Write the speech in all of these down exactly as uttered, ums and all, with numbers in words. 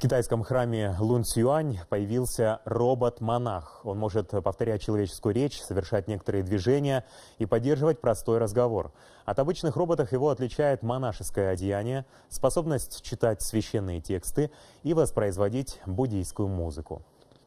китайском храме Лун Цюань появился робот-монах. Он может повторять человеческую речь, совершать некоторые движения и поддерживать простой разговор. От обычных роботов его отличает монашеское одеяние, способность читать священные тексты и воспроизводить буддийскую музыку.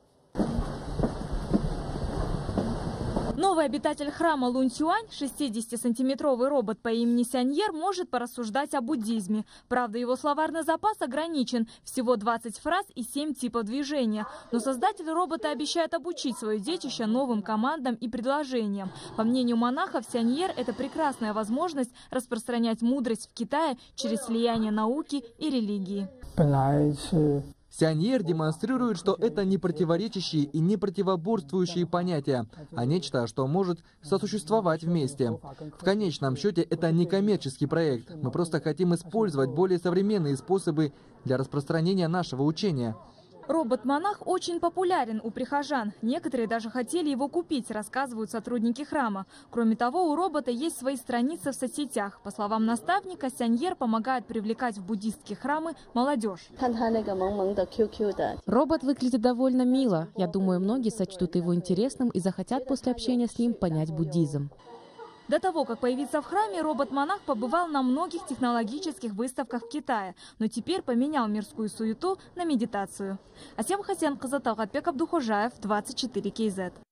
Новый обитатель храма Лун Цюань, шестидесятисантиметровый робот по имени Сяньер, может порассуждать о буддизме. Правда, его словарный запас ограничен – всего двадцать фраз и семь типов движения. Но создатели робота обещают обучить свое детище новым командам и предложениям. По мнению монахов, Сяньер – это прекрасная возможность распространять мудрость в Китае через слияние науки и религии. Сяньер демонстрирует, что это не противоречащие и не противоборствующие понятия, а нечто, что может сосуществовать вместе. В конечном счете это не коммерческий проект. Мы просто хотим использовать более современные способы для распространения нашего учения. Робот-монах очень популярен у прихожан. Некоторые даже хотели его купить, рассказывают сотрудники храма. Кроме того, у робота есть свои страницы в соцсетях. По словам наставника, Сяньер помогает привлекать в буддистские храмы молодежь. Робот выглядит довольно мило. Я думаю, многие сочтут его интересным и захотят после общения с ним понять буддизм. До того, как появиться в храме, робот-монах побывал на многих технологических выставках в Китае, но теперь поменял мирскую суету на медитацию. Асем Хасен, Казатал Гатбек Абдухожаев, двадцать четыре кей зет.